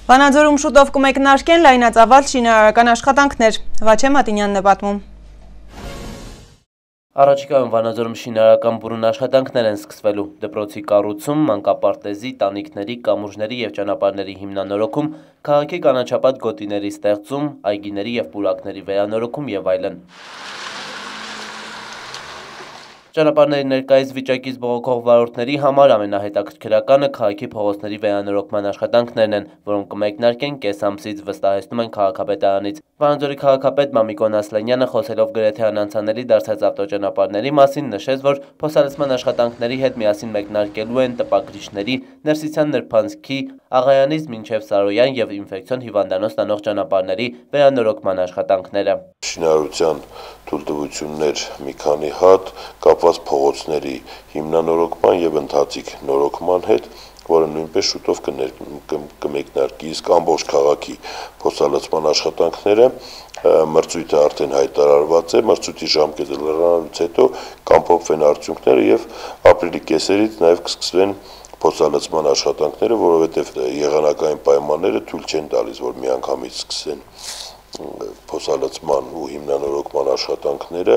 Վանաձորում շուտով կմեկնարկեն լայնածավալ շինարարական աշխատանքներ, Վաչե Մատինյանն է պատմում։ Առաջիկայում Վանաձորում շինարարական բուրուն աշխատանքներ են սկսվելու, դպրոցի կառուցում, մանկապարտեզի, տանիքների, կամուրջների և ճանապարհների հիմնանորոգում, քաղաքի կանաչապատ գոտիների ստեղծում, այգիների և պուրակների վերանորոգում և այլն։ Ճանապարհների ներկայիս վիճակից բողոքող վարորդների համար ամենահետաքրքրականը քաղաքի փողոցների վերանորոգման աշխատանքներն են, որոնք կմեկնարկեն կես ամսից, վստահեցնում են քաղաքապետարանից։ Վանաձորի քաղաքապետ Մամիկոն Ասլանյանը խոսելով գրեթե անանցանելի դարձած ավտոճանապարհների մասին նշեց, որ փոսալցման աշխատանքների հետ միասին մեկնարկելու են տպագրիչների, Ներսիսյան նրբանցքի, Աղայանից մինչև Սարոյան և ինֆեկցիոն հիվանդանոց տանող ճանապարհների վերանորոգման աշխատանքները։ Շինարարության թույլտվություններ մի քանի հատ կապված փողոցների հիմնանորոգման եւ ընթացիկ նորոգման հետ, որը նույնպես շուտով կմեկնարկի, իսկ ամբողջ քաղաքի փոսալցման աշխատանքները մրցույթը արդեն հայտարարված է, մրցույթի ժամկետը լրանալուց հետո կամփոփվեն արդյունքները եւ ապրիլի կեսերից նաեւ կսկսվեն փոսալցման աշխատանքները, որովհետեւ եղանակային պայմանները թույլ չեն տալիս, որ միանգամից սկսեն փոսալցման ու հիմնանորոգման աշխատանքները,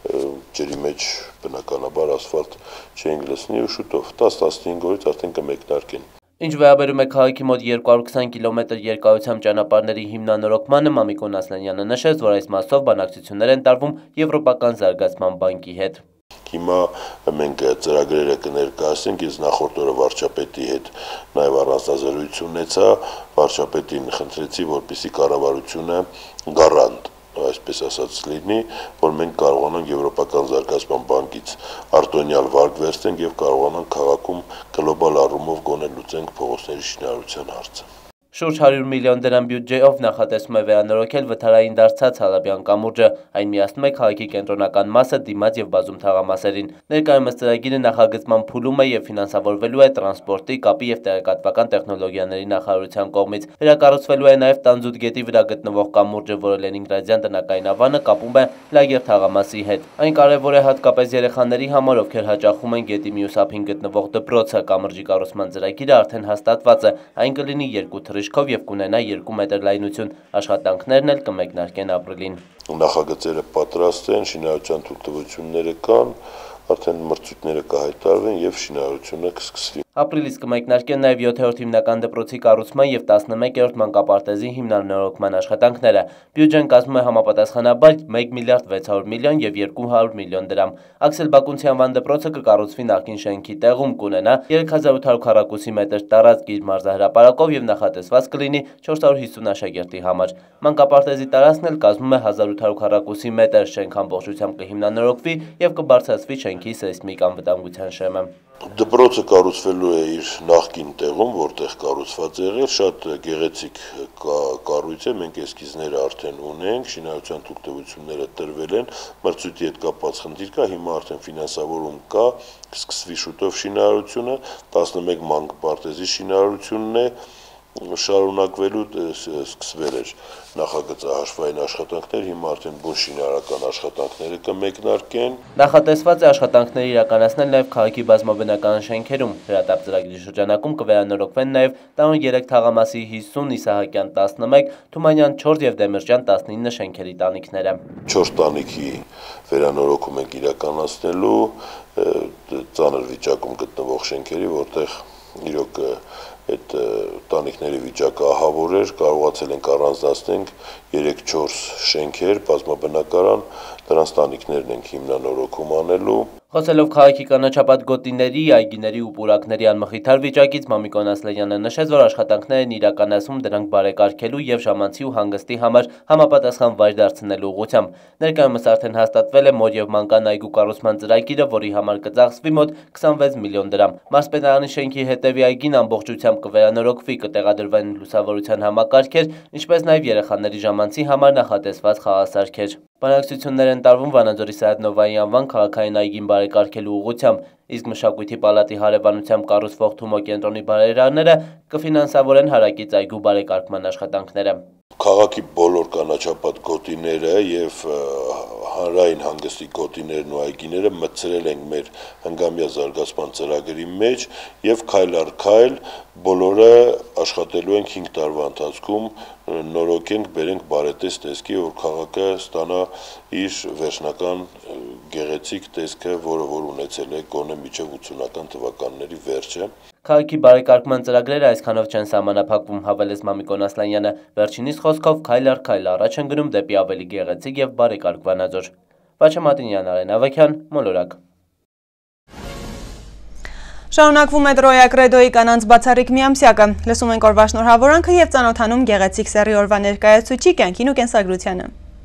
ջրի մեջ բնականաբար ասֆալտ չենք լցնի ու շուտով 10-15 օրից արդեն կմեկնարկեն։ Ինչ վերաբերում է քաղաքի մոտ 220 կիլոմետր երկարությամբ ճանապարհների հիմնանորոգմանը, Մամիկոն Ասլանյանը նշեց, որ այս մասով բանակցություններ են տարվում Եվրոպական զարգացման բանկի հետ։ Հիմա մենք ծրագրերը կներկայացնենք, ես նախորդ օրը վարչապետի հետ նաև առանձնազրույց ունեցա, վարչապետին խնդրեցի, որպեսզի կառավարությունը գարանտ, այսպես ասած լինի, որ մենք կարողանանք Եվրոպական զարգացման բանկից արտոնյալ վարկ վերցնենք եւ կարողանանք քաղաքում գլոբալ առումով գոնե լուծենք փողոցների շինարարության հարցը։ Շուրջ 100 միլիոն դրամ բյուջեով նախատեսվում է վերանորոգել վթարային դարձած Հալաբյան կամուրջը, այն միացնում է քաղաքի կենտրոնական մասը դիմաց եւ բազում թաղամասերին։ Ներկայումս ծրագիրը նախագծման փուլում է եւ ֆինանսավորվելու է տրանսպորտի, կապի եւ տեղեկատվական տեխնոլոգիաների նախարարության կողմից։ Վերակառուցվելու է նաեւ Տանձուտ գետի վրա գտնվող կամուրջը, որը Լենինգրադյան տնակային ավանը կապում է Լագեր թաղամասի հետ։ Այն կարեւոր է հատկապես երեխաների համար, ովքեր հաճախում են գետի մյուս ափին գտնվող դպրոցը։ Կամրջի կառուցման ծրագիրը արդեն հաստատված է, այն կլինի 2 թռիչքով եւ կունենա 2 մետր լայնություն, աշխատանքներն էլ կմեկնարկեն ապրիլին։ Նախագծերը պատրաստ են, շինարարության թույլտվությունները կան, արդեն մրցույթները կհայտարվեն եւ շինարարությունը կսկսվի։ Ապրիլից կմեկնարկեն նաև 7-րդ հիմնական դպրոցի կառուցման եւ 11-րդ մանկապարտեզի հիմնանորոգման աշխատանքները։ Բյուջեն կազմում է համապատասխանաբար 1 միլիարդ 600 միլիոն եւ 200 միլիոն դրամ։ Աքսել Բակունցի անվան դպրոցը կկառուցվի նախկին շենքի տեղում, կունենա 3800 քառակուսի մետր տարածք իր մարզահրապարակով եւ նախատեսված կլինի 450 աշակերտի համար։ Մանկապարտեզի տարածքն էլ կազմում է 1800 քառակուսի մետր, շենք ամբողջությամբ կհիմնանորոգվի եւ կբարձրացվի շենքի սեյսմիկ անվտանգության շեմը։ Դպրոցը կառուցվելու է իր նախկին տեղում, որտեղ կառուցված է եղել, շատ գեղեցիկ կառույց է, մենք էսքիզները արդեն ունենք, շինարարության թույլտվությունները տրվել են, մրցույթի հետ կապված խնդիր կա, հիմա արդեն ֆինանսավորում կա, կսկսվի շուտով շինարարությունը, 11 մանկապարտեզի շինարարությունն է շարունակվելու, սկսվել էր նախագծահաշվային աշխատանքներ, հիմա արդեն բուն շինարարական աշխատանքները կմեկնարկեն։ Նախատեսված է աշխատանքները իրականացնել նաև քաղաքի բազմաբնական շենքերում։ Հրատապ ծրագրի շրջանակում կվերանորոգվեն նաև Տանոն 3 թաղամասի 50, Իսահակյան 11, Թումանյան 4 եւ Դեմիրճյան 19 շենքերի տանիքները։ 4 տանիքի վերանորոգում ենք իրականացնելու ծանր վիճակում գտնվող շենքերի, որտեղ իրոք այդ տանիքների վիճակը ահավոր էր, կարողացել ենք առանձնացնենք 3-4 շենքեր, բազմաբնակարան, դրանց տանիքներն ենք հիմնանորոգում անելու։ Խոսելով քաղաքի կանաչապատ գոտիների, այգիների ու պուրակների անմխիթար վիճակից, Մամիկոն Ասլանյանը նշեց, որ աշխատանքներ են իրականացում դրանք բարեկարգելու եւ ժամանցի ու հանգստի համար համապատասխան վայր դարձնելու ուղղությամբ։ Ներկայումս արդեն հաստատվել է մոր եւ մանկան այգու կառուցման ծրագիրը, որի համար կծախսվի մոտ 26 միլիոն դրամ։ Մարզպետարանի շենքի հետևի այգին ամբողջությամբ կվերանորոգվի, կտեղադրվեն լուսավորության համակարգեր, ինչպես նաեւ երեխաների ժամանցի համար նախատեսված խաղասարքեր։ Բանակցություններ են տարվում Վանաձորի Սայաթ-Նովայի անվան քաղաքային այգին բարեկարգելու ուղղությամբ, իսկ Մշակույթի պալատի հարևանությամբ կառուցվող Թումո կենտրոնի բարերարները կֆինանսավորեն հարակից այգու բարեկարգման աշխատանքները։ Քաղաքի բոլոր կանաչապատ գոտիները եւ հանրային հանգստի գոտիներն ու այգիները մտցրել ենք մեր հնգամյա զարգացման ծրագրի մեջ եւ քայլ առ քայլ բոլորը աշխատելու ենք 5 տարվա ընթացքում նորոգենք, բերենք բարետես տեսքի, որ քաղաքը ստանա իր վերջնական գեղեցիկ տեսքը, որը որ ունեցել է գոնե մինչև 80-ական թվականների վերջը։ Քաղաքի բարեկարգման ծրագրերը այսքանով չեն սահմանափակվում, հավելեց Մամիկոն Ասլանյանը, վերջինիս խոսքով քայլ առ քայլ առաջ են գնում դեպի ավելի գեղեցիկ եւ բարեկարգ Վանաձոր։ Վաչե Մատինյան, Արեն Ավագյան, Մոլորակ։ Շարունակվում է Տրոյա Կրեդոյի կանանց բացառիկ միամսյակը, լսում ենք օրվա շնորհավորանքը եւ ծանոթանում գեղեցիկ սեռի օրվա ներկայացուցիչ կյանքին ու կենսագրությանը։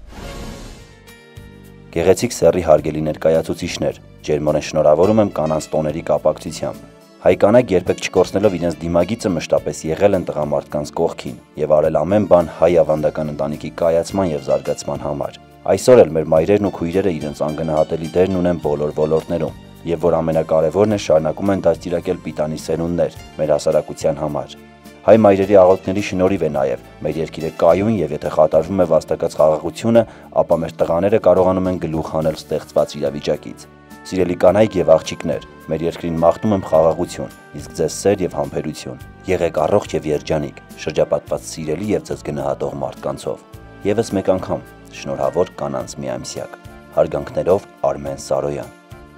Գեղեցիկ սեռի հարգելի ներկայացուցիչներ, ջերմորեն շնորհավորում եմ կանանց տոների կապակցությամբ։ Հայ կանայք երբեք չկորցնելով իրենց դիմագիծը մշտապես եղել են տղամարդկանց կողքին եւ արել ամեն բան հայ ավանդական ընտանիքի կայացման եւ զարգացման համար։ Այսօր էլ մեր մայրերն ու քույրերը իրենց անգնահատելի դերն ունեն բոլոր ոլորտներում եւ որ ամենակարևորն է շարունակում են դաստիարակել պիտանի սերունդներ մեր հասարակության համար։ Հայ մայրերի աղոթքների շնորհիվ է նաեւ մեր երկիրը կայուն եւ եթե խաթարվում է վաստակած խաղաղությունը, ապա մեր տղաները կարողանում են գլուխ հանել ստեղծված իրավիճակից։ Սիրելի կանայք եւ աղջիկներ, մեր երկրին մաղթում եմ խաղաղություն, իսկ ձեզ սեր եւ համբերություն։ Եղեք առողջ եւ երջանիկ, շրջապատված սիրելի եւ ձեզ գնահատող մարդկանցով։ Եվս մեկ անգամ շնորհավոր կանանց միամսյակ։ Հարգանքներով Արմեն Սարոյան։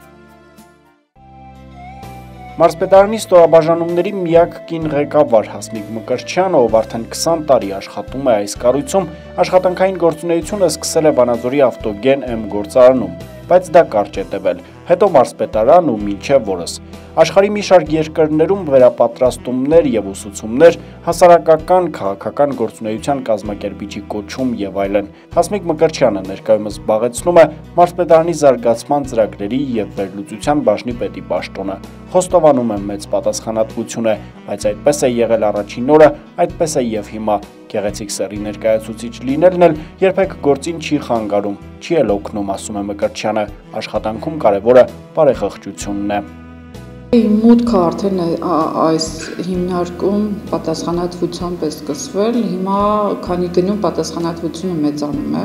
Մարզպետարանի ստորաբաժանումների միակ կին ղեկավար Հասմիկ Մկրտչյանը, ով արդեն 20 տարի աշխատում է այս կառույցում, աշխատանքային գործունեությունը սկսել է Վանաձորի ավտոգեն M գործարանում, բայց դա կարճ է տևել, հետո մարզպետարան ու մինչև օրս։ Աշխարհի մի շարք երկրներում վերապատրաստումներ եւ ուսուցումներ, հասարակական, քաղաքական գործունեության կազմակերպիչի կոչում եւ այլն։ Հասմիկ Մկրտչյանը ներկայումս զբաղեցնում է մարզպետարանի զարգացման ծրագրերի եւ վերլուծության բաժնի պետի պաշտոնը։ Խոստովանում է մեծ պատասխանատվություն է, բայց այդպես է եղել առաջին օրը, այդպես է եւ հիմա։ Գեղեցիկ սեռի ներկայացուցիչ լինելն էլ երբեք գործին չի խանգարում, չի էլ օգնում, ասում է Մկրտչյանը։ Աշխատանքում կարևորը բարեխղճությունն է։ Մուտքը արդեն այս հիմնարկում պատասխանատվությամբ է սկսվել, հիմա քանի գնում պատասխանատվությունը մեծանում է։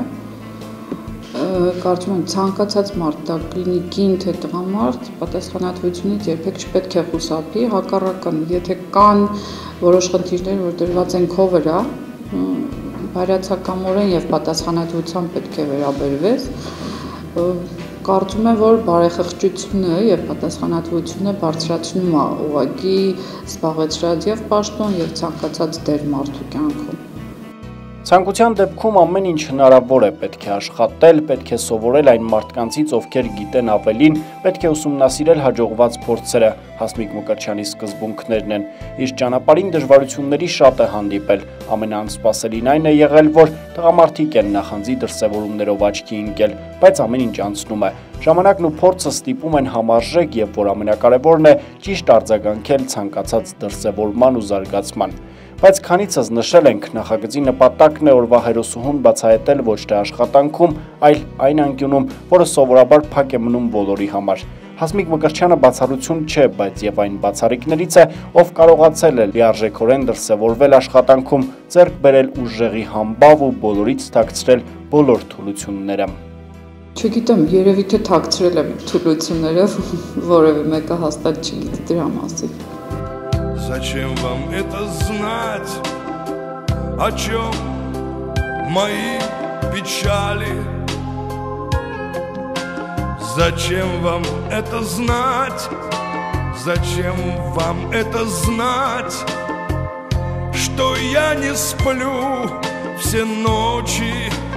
Կարծում եմ ցանկացած մարդ, դա կլինի կին թե տղամարդ, պատասխանատվությունից երբեք չպետք է խուսափի, հակառակն, եթե կան որոշ խնդիրներ, որ դրված են քո վրա, բարյացակամորեն եւ պատասխանատվությամբ պետք է վերաբերվես։ Կարծում եմ, որ բարեխղճությունը եւ պատասխանատվությունը բարձրացնում է ուղղակի զբաղեցրած եւ պաշտոն եւ ցանկացած դեր մարդու կյանքում։ Ցանկության դեպքում ամեն ինչ հնարավոր է, պետք է աշխատել, պետք է սովորել այն մարդկանցից, ովքեր գիտեն ավելին, պետք է ուսումնասիրել հաջողված փորձերը, Հասմիկ Մկրտչյանի սկզբունքներն են։ Իր ճանապարհին դժվարությունների շատ է հանդիպել, ամենաանսպասելին այն է եղել, որ տղամարդիկ են նախանձի դրսևորումներով աչքի ընկել, բայց ամեն ինչ անցնում է։ Ժամանակն ու փորձը ստիպում են համարժեք եւ որ ամենակարևորն է ճիշտ արձագանքել ցանկացած դրսևորման ու զարգացման։ Բայց քանիցս նշել ենք, նախագծի նպատակն է օրվա հերոսուհուն բացահայտել ոչ թե աշխատանքում, այլ այն անկյունում, որը սովորաբար փակ է մնում բոլորի համար։ Հասմիկ Մկրտչյանը բացառություն չէ, բայց եւ այն բացառիկներից է, ով կարողացել է լիարժեքորեն դրսևորվել աշխատանքում, ձեռք բերել ուժեղի համբավ ու բոլորից թաքցրել բոլոր թուլությունները։ Չգիտեմ, երևի թե թաքցրել եմ թուլությունները, որևէ մեկը հաստատ չգիտի դրա մասին։ Зачем вам это знать, о чем мои печали? Зачем вам это знать? Зачем вам это знать? Что я не сплю все ночи?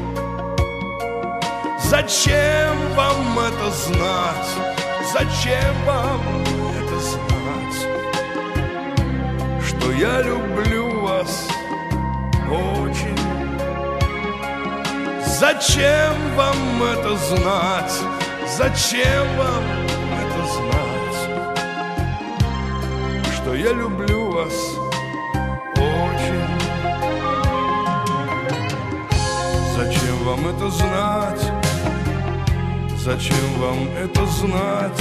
Зачем вам это знать? Зачем вам это знать? Что я люблю вас очень. Зачем вам это знать? Зачем вам это знать? Что я люблю вас очень. Зачем вам это знать? Зачем вам это знать?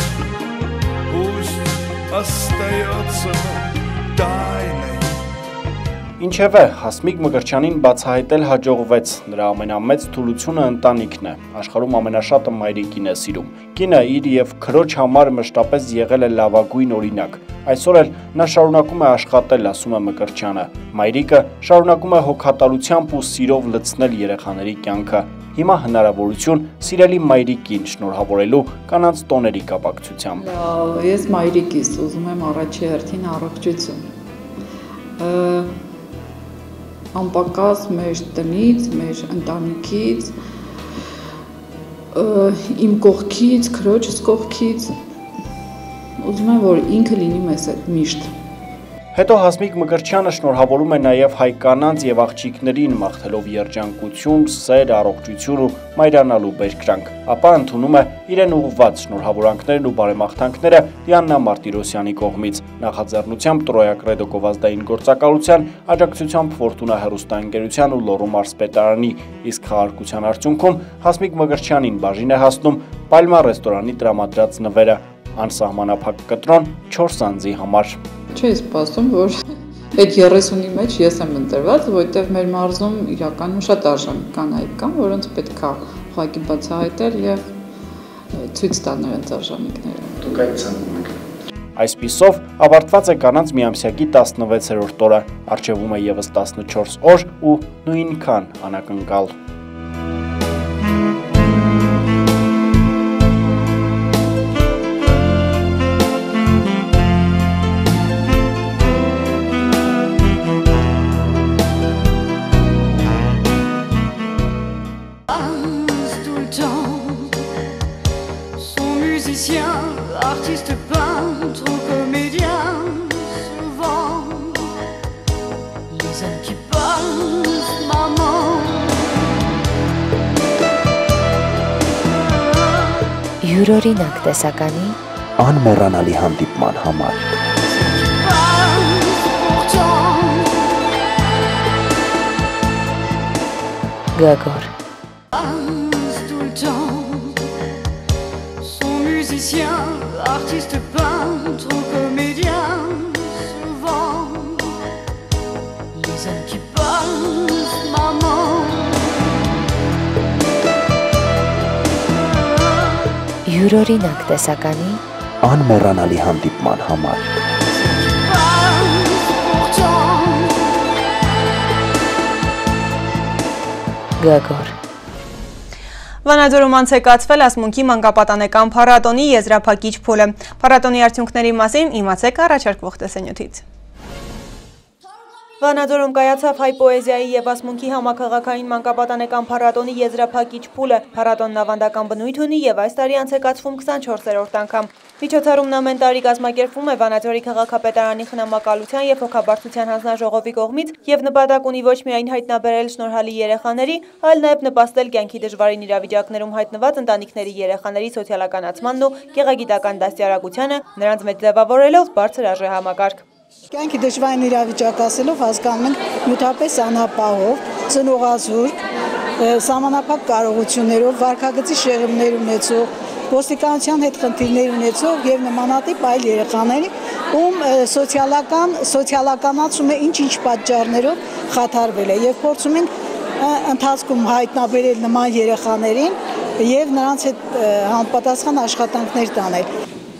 Пусть остается тайной. Ինչևէ, Հասմիկ Մկրտչյանին բացահայտել հաջողվեց, նրա ամենամեծ թուլությունը ընտանիքն է, աշխարհում ամենաշատը մայրիկին է սիրում։ Կինը իր եւ քրոջ համար մշտապես եղել է լավագույն օրինակ։ Այսօր էլ նա շարունակում է աշխատել, ասում է Մկրտչյանը։ Մայրիկը շարունակում է հոգատարությամբ ու սիրով լցնել երեխաների կյանքը։ Հիմա հնարավորություն սիրելի մայրիկին շնորհավորելու կանանց տոների կապակցությամբ։ Ես մայրիկիս ուզում եմ առաջի հերթին առողջություն։ Անպակաս մեր տնից, մեր ընտանիքից, իմ կողքից, քրոջս կողքից, ուզում եմ, որ ինքը լինի մեզ հետ միշտ։ Հետո Հասմիկ Մկրտչյանը շնորհավորում է նաև հայ կանանց եւ աղջիկներին մաղթելով երջանկություն, սեր, առողջություն ու մայրանալու բերկրանք, ապա ընդունում է իրեն ուղղված շնորհավորանքներն ու բարեմաղթանքները Լիաննա Մարտիրոսյանի կողմից, նախաձեռնությամբ Տրոյա Կրեդո գովազդային գործակալության, աջակցությամբ Ֆորտունա հեռուստաընկերության ու Լոռու մարզպետարանի, իսկ խաղարկության արդյունքում Հասմիկ Մկրտչյանին բաժին է հասնում Պալմա ռեստորանի տրամադրած նվերը, անսահմանափակ կտրոն 4 անձի համար։ Չէ, սպասում, որ այդ 30-ի մեջ ես եմ ընտրված, որովհետև մեր մարզում իրականում շատ արժան կանայք կան, որոնց պետք է ուղղակի բացահայտել եւ ցույց տալ նրանց արժանինքները։ Դուք այդ ցանկում եք։ Այսպիսով ավարտված է կանանց միամսյակի 16-րդ օրը, առջևում է եւս 14 օր ու նույնքան անակնկալ։ Artiste, peintre ou comédien, souvent les hommes qui pensent maman. Յուրօրինակ տեսականի անմոռանալի հանդիպման համար Գագոր Artiste, peintre ou comédien, souvent les hommes qui pensent maman. Յուրօրինակ տեսականի անմոռանալի հանդիպման համար Գագոր Վանաձորում անցեկացվել ասմունքի մանկապատանեկան փառատոնի եզրափակիչ փուլը։ Փառատոնի արդյունքների մասին իմացեք առաջարկվող տեսանյութից։ Վանաձորում կայացավ հայ պոեզիայի եւ ասմունքի համաքաղաքային մանկապատանեկան փառատոնի եզրափակիչ փուլը։ Փառատոնն ավանդական բնույթ ունի եւ այս տարի անցեկացվում 24-րդ անգամ։ Միջոցառումն ամեն տարի կազմակերպվում է Վանաձորի քաղաքապետարանի խնամակալության եւ հոգաբարձության հանձնաժողովի կողմից եւ նպատակ ունի ոչ միայն հայտնաբերել շնորհալի երեխաների, այլ նաեւ նպաստել կյանքի դժվարին իրավիճակներում հայտնված ընտանիքների երեխաների սոցիալականացմանն ու գեղագիտական դաստիարակությանը, նրանց մեջ ձևավորելով բարձր արժեհամակարգ։ Կյանքի դժվարին իրավիճակ ասելով հասկանում ենք նյութապես անապահով, ծնողազուրկ, սահմանափակ կարողություններով, վարքագծի շեղումներ ունեցող, ոստիկանության հետ խնդիրներ ունեցող եւ նմանատիպ այլ երեխաների, ում սոցիալականացումը ինչ-ինչ պատճառներով խաթարվել է եւ փորձում ենք ընթացքում հայտնաբերել նման երեխաներին եւ նրանց հետ համապատասխան աշխատանքներ տանել։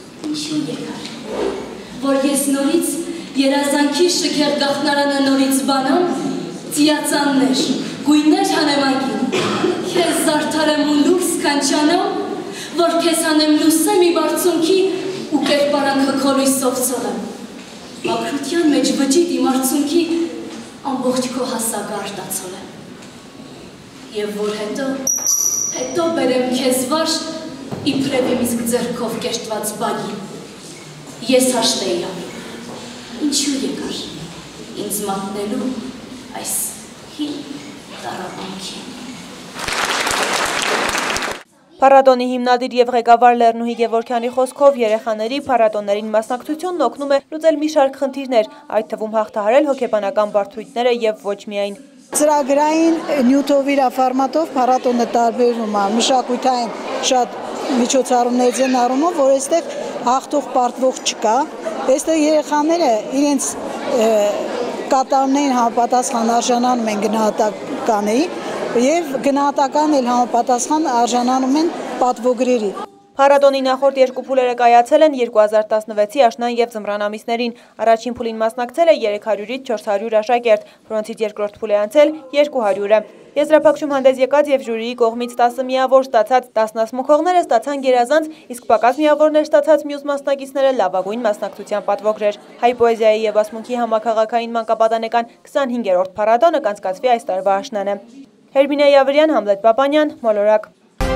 Որ ես նորից երազանքի շքեղ գաղտնարանը նորից բանամ, ծիածաններ, գույներ հանեմագին, քեզ զարդարեմ ու լույս կանչանամ, որ քեզ հանեմ լուսեմ ի բարձունքի ու կերպարանքը քո լույսով ծովեմ, մաքրության մեջ վճիտ իմ արցունքի ամբողջ քո հասակը արտացոլեմ, և որ հետո բերեմ քեզ վար իբրև իմ իսկ ձեռքով կերտված բագի, ես հաշտ էի ապրում, ինչու եկար ինձ մատնելու այս հին տառապանքին։ Փառատոնի հիմնադիր եւ ղեկավար Լեռնուհի Գևորգյանի խոսքով երեխաների փառատոններին մասնակցությունն օգնում է լուծել մի շարք խնդիրներ, այդ թվում հաղթահարել հոգեբանական բարդությունները եւ ոչ միայն։ Ծրագրային նյութով իր ֆորմատով փառատոնը տարբերվում է մշակութային շատ միջոցառումներից են առումով, որ այստեղ հաղթող պարտվող չկա, այստեղ երեխաները իրենց կատարումներին համապատասխան արժանանում են գնահատականի եւ գնահատականն էլ համապատասխան արժանանում են պատվոգրերի։ Փառատոնի նախորդ երկու փուլերը կայացել են 2016-ի աշնան եւ ձմռան ամիսներին։ Առաջին փուլին մասնակցել է 300-ից 400 աշակերտ, որոնցից երկրորդ փուլ է անցել 200-ը։ Եզրափակչում հանդես եկած եւ ժյուրիի կողմից 10 միավոր ստացած 10 ասմունքողները ստացան գերազանց, իսկ պակաս միավորներ ստացած մյուս մասնակիցները լավագույն մասնակցության պատվոգրեր։ Հայ պոեզիայի եւ ասմունքի համակարգային մանկապատանեկան 25-րդ փառատոնը կանցկացվի այս տարվա աշնանը։ Հերմինե Յավրյան, Համլետ Պապանյան, Մոլորակ։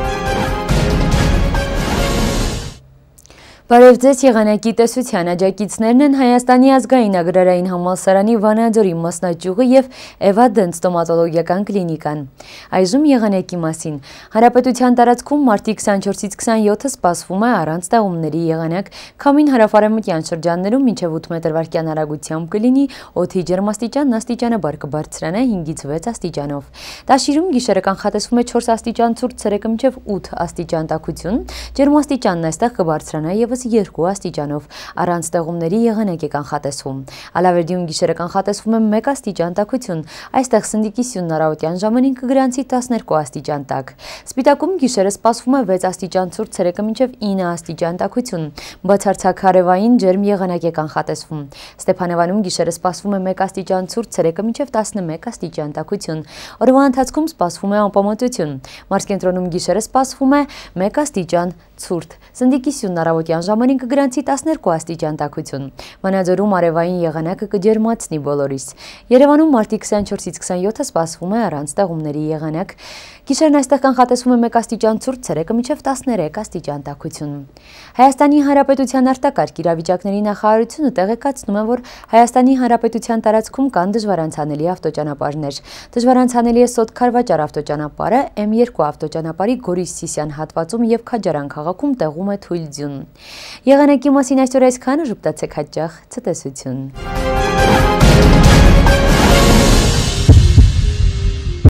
Բարև ձեզ, եղանակի տեսության աջակիցներն են Հայաստանի ազգային agrarային համալսարանի Վանաձորի մասնաճյուղը եւ Էվա Դենտ ստոմատոլոգիական կլինիկան։ Այժմ եղանակի մասին։ Հանրապետության տարածքում մարտի 24-ից 27-ը սպասվում է առանց տեղումների եղանակ, քամին հարավարևմտյան շրջաններում մինչև 8 մետր/վայրկյան արագությամբ կլինի, օդի ջերմաստիճանն աստիճանաբար կբարձրանա 5-ից 6 աստիճանով։ Տաշիրում գիշերը կանխատեսվում է 4 աստիճան ցուրտ, ցերեկը մինչև 8 աստիճան տաքություն, ջերմաստիճանն այստեղ կբարձրանա եւս 2 աստիճանով, առանց տեղումների եղանակ է կանխատեսվում։ Ալավերդիում գիշերը կանխատեսվում է 1 աստիճան տաքություն, այստեղ սնդիկի սյունն առավոտյան ժամերին կգրանցի 12 աստիճան տաք։ Սպիտակում գիշերը սպասվում է 6 աստիճան ցուրտ, ցերեկը մինչև 9 աստիճան տաքություն, բացարձակ հարևային ջերմ եղանակ է կանխատեսվում։ Ստեփանևանում գիշերը սպասվում է 1 աստիճան ցուրտ, ցերեկը մինչև 11 աստիճան տաքություն։ Օրվա ընթացքում սպասվում է անպամատություն։ Մարզկենտրոնում գիշերը սպասվում է 1 աստիճան ցուրտ, սնդիկի սյունն առավոտյան ժամերին կգրանցի 12 աստիճան տաքություն։ Վանաձորում արևային եղանակը կջերմացնի բոլորիս։ Երևանում մարտի 24-ից 27-ը սպասվում է առանց տեղումների եղանակ։ Գիշերն այստեղ կանխատեսվում է 1 աստիճան ցուրտ, ցերեկը մինչև 13 աստիճան տաքություն։ Հայաստանի Հանրապետության արտակարգ իրավիճակների նախարարությունը տեղեկացնում է, որ Հայաստանի Հանրապետության տարածքում կան դժվարանցանելի ավտոճանապարհներ։ Դժվարանցանելի է Սոտ Քարվաճար ավտոճանապարհը, M2 ավտոճանապարհի Գորիս-Սիսիան հատվածում եւ Քաջարան քաղաքում տեղում է թույլ ձյուն։ Եղանակի մասին այսօր այսքանը, ժպտացեք հաճախ, ցտեսություն։